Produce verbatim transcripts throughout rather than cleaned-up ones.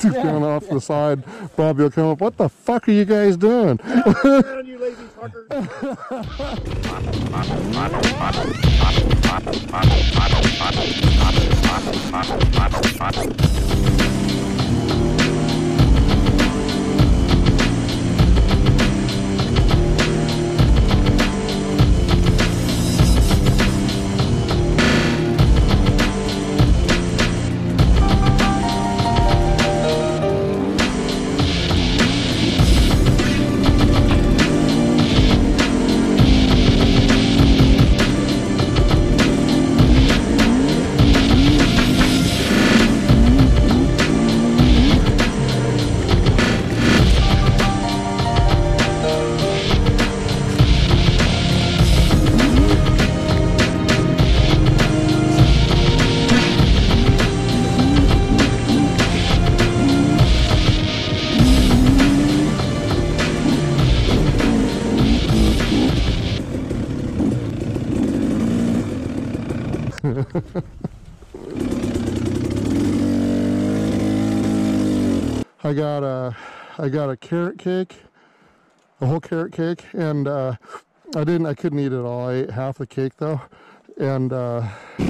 Going off the side. Bobby will come up. What the fuck are you guys doing? Down, you lazy fucker. I got a, I got a carrot cake, a whole carrot cake, and uh, I didn't, I couldn't eat it all. I ate half the cake though, and uh,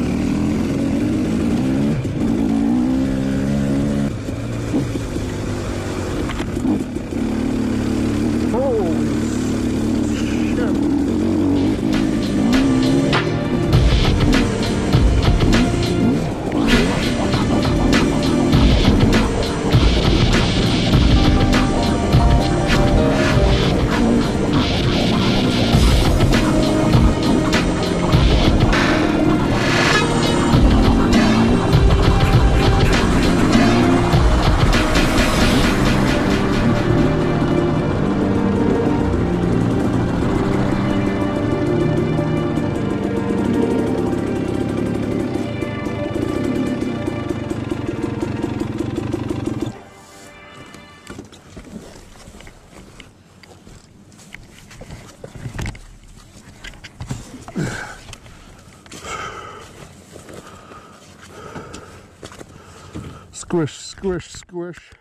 holy shit. Squish, squish, squish.